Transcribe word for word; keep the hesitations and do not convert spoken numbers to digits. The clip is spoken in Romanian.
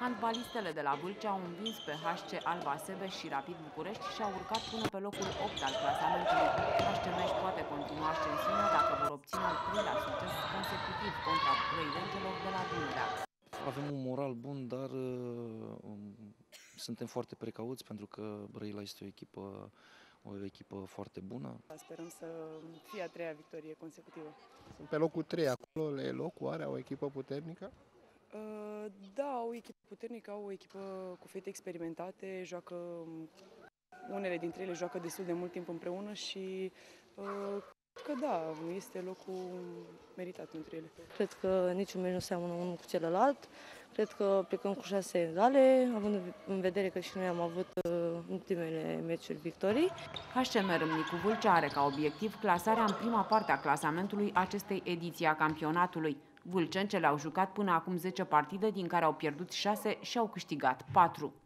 Handbalistele de la Vâlcea au învins pe H C Alba Sebeș și Rapid București și au urcat până pe locul opt al clasamentului. H C M își poate continua ascensiunea dacă vor obține al treilea succes consecutiv contra brăilenților de la Dunărea. Avem un moral bun, dar uh, suntem foarte precauți pentru că Brăila este o echipă, o echipă foarte bună. Sperăm să fie a treia victorie consecutivă. Sunt pe locul trei acolo, le locul are o echipă puternică? Da, au o echipă puternică, au o echipă cu fete experimentate, joacă, unele dintre ele joacă destul de mult timp împreună și că da, este locul meritat între ele. Cred că niciun meci nu seamănă unul cu celălalt. Cred că plecăm cu șase egale, având în vedere că și noi am avut ultimele meciuri victorii. H C M Râmnicu Vâlcea are ca obiectiv clasarea în prima parte a clasamentului acestei ediții a campionatului. Vâlcencele au jucat până acum zece partide, din care au pierdut șase și au câștigat patru.